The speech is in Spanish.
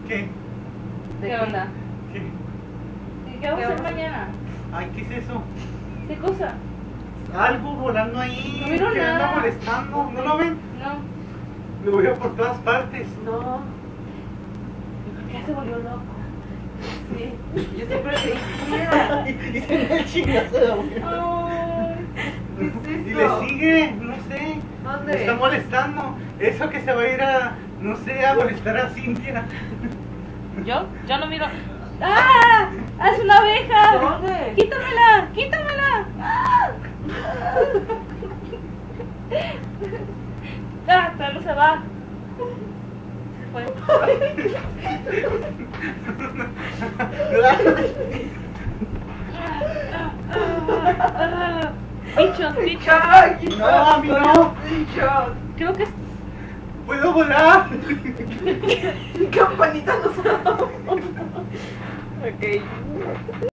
¿Qué? ¿Qué onda? ¿Qué? ¿Qué vamos a hacer mañana? Ay, ¿qué es eso? ¿Qué cosa? Algo volando ahí. No miro que me anda nada. molestando. ¿No lo ven? No. Lo veo por todas partes. No. Ya se volvió loco. Sí. Yo siempre le dije, Y se me chingazo de la boca. Ay. ¿qué es Y eso? le sigue, no sé. ¿Dónde? Me está molestando. Eso que se va a ir a, no sé, a molestar a Cintia. Yo no miro. ¡Ah! ¡Es una abeja! ¿Dónde? ¡Quítamela! ¡Quítamela! ¡Ah! ¡Ah! Pero no se va. Se fue. Bichos, bichos. ¡Ay, No, a mí no. bichos! Creo que es. ¡Puedo volar! Mi campanita no sonó. Ok.